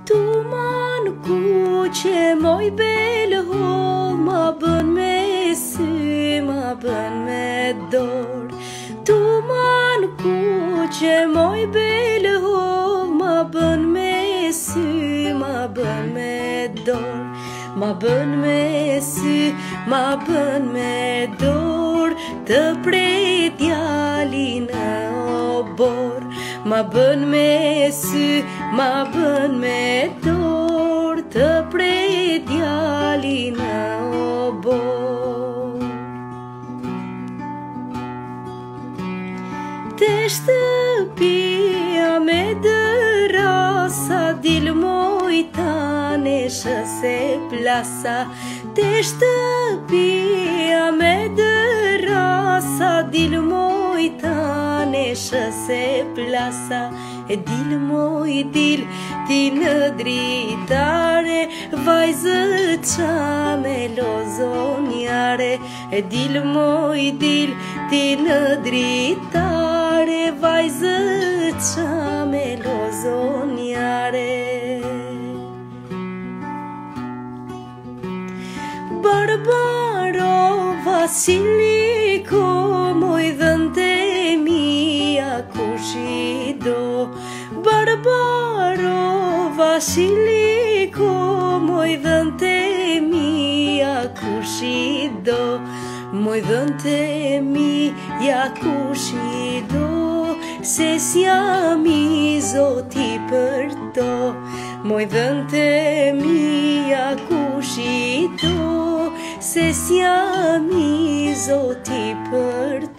Tu man ku që moj belë ho, ma bën me sy, ma bën me dorë. Tu man ku që moj belë ho, ma bën me sy, ma bën me dorë. Ma bën me sy, ma bën me dorë, të prej djali në obor. Ma bën me sy, ma bën me dorë, të prej djali në obor. Te shtëpia me dërasa, dil moj tane shëse plasa. Te shtëpia me dërasa, dil moj tane shëse plasa. E dil moj dil, ti në dritare, vajzë qa me lozonjare. E dil moj dil, ti në dritare, vajzë qa me lozonjare. Barbaro Vasiliko, moj dhënte mia kushi do. Barbaro Vasiliko, moj dhënte mia kushi do. Moj dhënte mia kushi do, se s'jam i Zoti për to. Moj dhënte mia kushi do, se s'jam i Zoti për to.